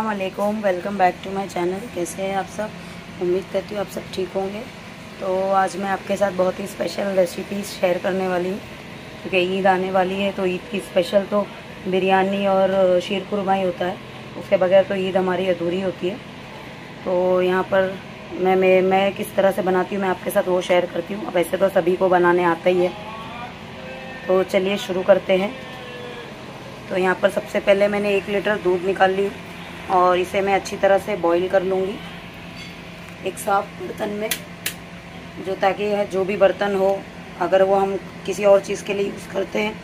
वालेकुम, welcome back to my channel. कैसे हैं आप सब? उम्मीद करती हूँ आप सब ठीक होंगे। तो आज मैं आपके साथ बहुत ही स्पेशल रेसिपीज़ शेयर करने वाली हूँ, क्योंकि ईद आने वाली है। तो ईद की स्पेशल तो बिरयानी और शीर कुरमा ही होता है, उसके बगैर तो ईद हमारी अधूरी होती है। तो यहाँ पर मैं किस तरह से बनाती हूँ मैं आपके साथ वो शेयर करती हूँ। वैसे तो सभी को बनाने आता ही है, तो चलिए शुरू करते हैं। तो यहाँ पर सबसे पहले मैंने 1 लीटर दूध निकाल ली और इसे मैं अच्छी तरह से बॉईल कर लूँगी एक साफ बर्तन में, जो ताकि जो भी बर्तन हो, अगर वो हम किसी और चीज़ के लिए यूज़ करते हैं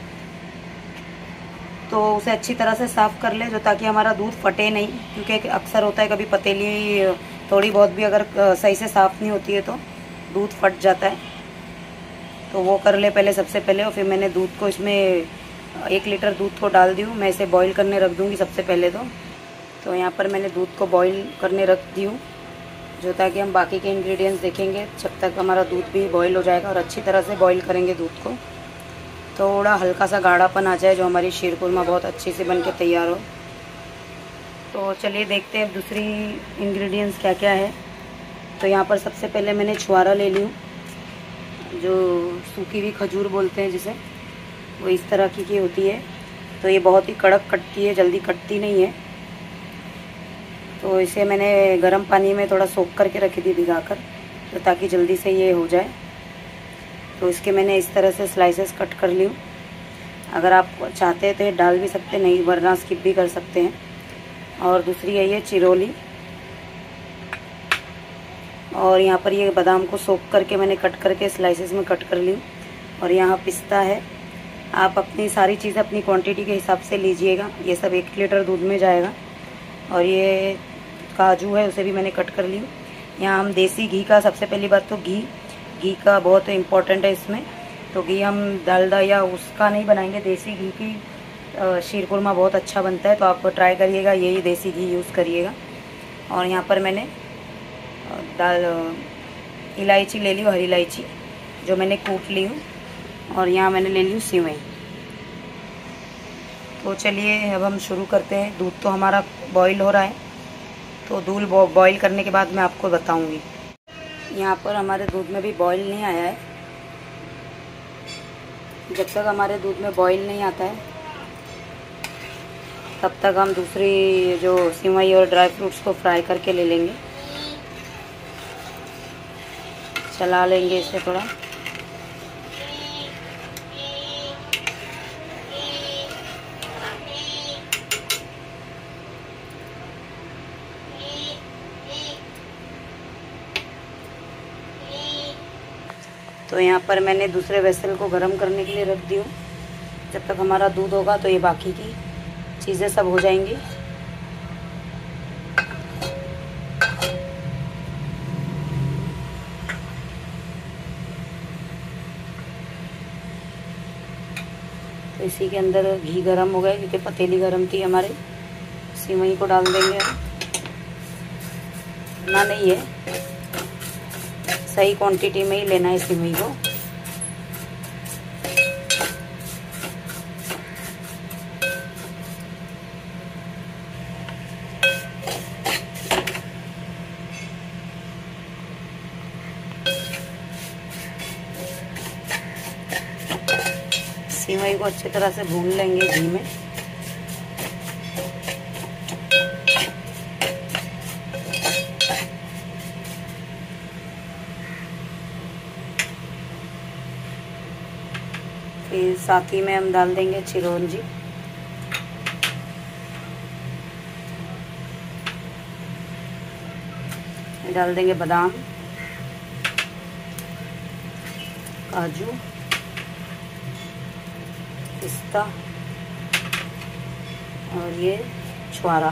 तो उसे अच्छी तरह से साफ़ कर ले, जो ताकि हमारा दूध फटे नहीं। क्योंकि अक्सर होता है कभी पतीली थोड़ी बहुत भी अगर सही से साफ़ नहीं होती है तो दूध फट जाता है। तो वो कर ले पहले, सबसे पहले। और फिर मैंने दूध को इसमें 1 लीटर दूध को डाल दी हूँ। मैं इसे बॉईल करने रख दूँगी सबसे पहले तो यहाँ पर मैंने दूध को बॉईल करने रख दी हूँ, जो ताकि हम बाकी के इंग्रेडिएंट्स देखेंगे जब तक हमारा दूध भी बॉईल हो जाएगा। और अच्छी तरह से बॉईल करेंगे दूध को, थोड़ा हल्का सा गाढ़ापन आ जाए, जो हमारी शीर कुरमा बहुत अच्छे से बन के तैयार हो। तो चलिए देखते हैं अब दूसरी इंग्रेडिएंट्स क्या क्या है। तो यहाँ पर सबसे पहले मैंने छुआरा ले ली हूँ, जो सूखी हुई खजूर बोलते हैं जिसे, वो इस तरह की होती है। तो ये बहुत ही कड़क कटती है, जल्दी कटती नहीं है। तो इसे मैंने गर्म पानी में थोड़ा सोख करके रखी थी भिगाकर, तो ताकि जल्दी से ये हो जाए। तो इसके मैंने इस तरह से स्लाइसेस कट कर ली हूँ। अगर आप चाहते हैं तो ये डाल भी सकते, नहीं वरना स्किप भी कर सकते हैं। और दूसरी है ये चिरोली, और यहाँ पर ये बादाम को सोख करके मैंने कट करके स्लाइसेस में कट कर ली। और यहाँ पिस्ता है। आप अपनी सारी चीज़ें अपनी क्वांटिटी के हिसाब से लीजिएगा। ये सब 1 लीटर दूध में जाएगा। और ये काजू है, उसे भी मैंने कट कर ली। यहाँ हम देसी घी का, सबसे पहली बात तो घी का बहुत इम्पोर्टेंट है इसमें। तो घी हम डालडा या उसका नहीं बनाएंगे, देसी घी की शीर कुरमा बहुत अच्छा बनता है। तो आप ट्राई करिएगा, यही देसी घी यूज़ करिएगा। और यहाँ पर मैंने इलायची ले ली, हरी इलायची, जो मैंने कूट ली हूँ। और यहाँ मैंने ले ली हूँ सेवई। तो चलिए अब हम शुरू करते हैं। दूध तो हमारा बॉईल हो रहा है, तो दूध बॉईल करने के बाद मैं आपको बताऊंगी। यहाँ पर हमारे दूध में भी बॉईल नहीं आया है। जब तक हमारे दूध में बॉईल नहीं आता है तब तक हम दूसरी जो सेवई और ड्राई फ्रूट्स को फ्राई करके ले लेंगे। चला लेंगे इसे थोड़ा। तो यहाँ पर मैंने दूसरे वेसल को गर्म करने के लिए रख दी हूँ। जब तक हमारा दूध होगा तो ये बाकी की चीज़ें सब हो जाएंगी। तो इसी के अंदर घी गर्म हो गया, क्योंकि पतीली गर्म थी हमारे। सेवई को डाल देंगे। ना नहीं है, सही क्वांटिटी में ही लेना है सेवई को। सेवई को अच्छी तरह से भून लेंगे घी में। फिर साथ ही में हम डाल देंगे चिरौंजी, डाल देंगे बादाम, काजू, पिस्ता और ये छुआरा।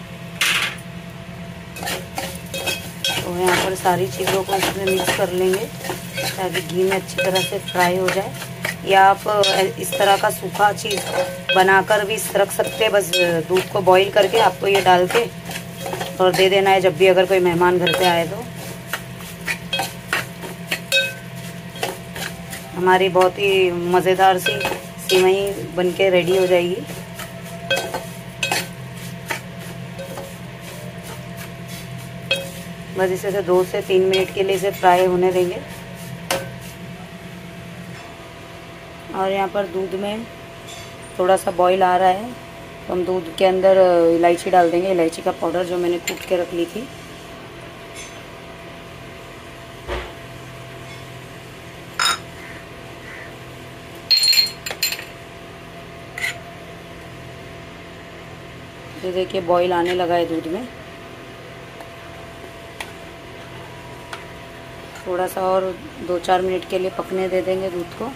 तो यहाँ पर सारी चीज़ों को इसमें मिक्स कर लेंगे ताकि घी में अच्छी तरह से फ्राई हो जाए। या आप इस तरह का सूखा चीज़ बनाकर भी रख सकते हैं। बस दूध को बॉईल करके आपको ये डाल के और दे देना है जब भी अगर कोई मेहमान घर पे आए तो। हमारी बहुत ही मज़ेदार सी सेवई बनके रेडी हो जाएगी। बस इसे 2 से 3 मिनट के लिए इसे फ्राई होने देंगे। और यहाँ पर दूध में थोड़ा सा बॉईल आ रहा है तो हम दूध के अंदर इलायची डाल देंगे, इलायची का पाउडर जो मैंने कूट के रख ली थी। ये देखिए बॉईल आने लगा है दूध में। थोड़ा सा और 2-4 मिनट के लिए पकने दे देंगे दूध को।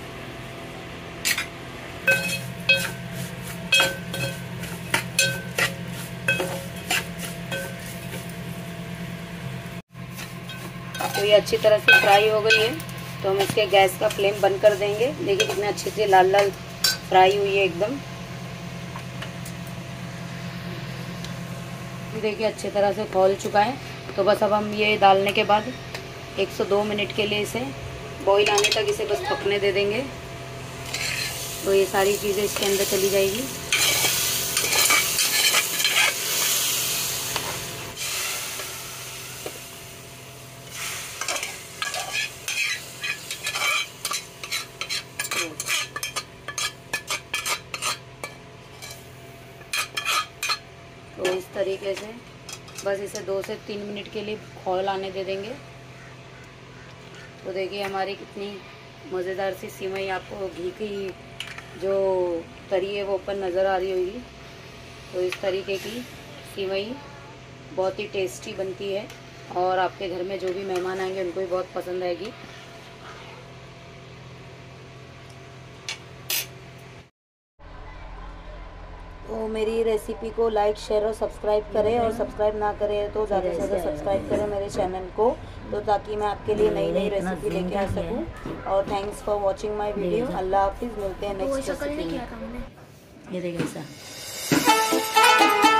तो ये अच्छी तरह से फ्राई हो गई है तो हम इसके गैस का फ्लेम बंद कर देंगे। देखिए कितने अच्छे से लाल लाल फ्राई हुई है एकदम। देखिए अच्छी तरह से खौल चुका है। तो बस अब हम ये डालने के बाद 102 मिनट के लिए इसे बॉईल आने तक इसे बस पकने दे देंगे। तो ये सारी चीज़ें इसके अंदर चली जाएगी। तो इस तरीके से बस इसे 2 से 3 मिनट के लिए खौल आने दे देंगे। तो देखिए हमारी कितनी मज़ेदार सी सिवई, आपको घी की जो तरी है वो ऊपर नज़र आ रही होगी। तो इस तरीके की सिवई बहुत ही टेस्टी बनती है और आपके घर में जो भी मेहमान आएंगे उनको भी बहुत पसंद आएगी। तो मेरी रेसिपी को लाइक, शेयर और सब्सक्राइब करें, और सब्सक्राइब ना करें तो ज़्यादा से ज़्यादा सब्सक्राइब करें मेरे चैनल को, तो ताकि मैं आपके लिए नई नई रेसिपी लेके आ सकूं। और thanks for watching my video. अल्लाह हाफिज़, मिलते हैं नेक्स्ट रेसिपी में। ये देखिए ऐसा।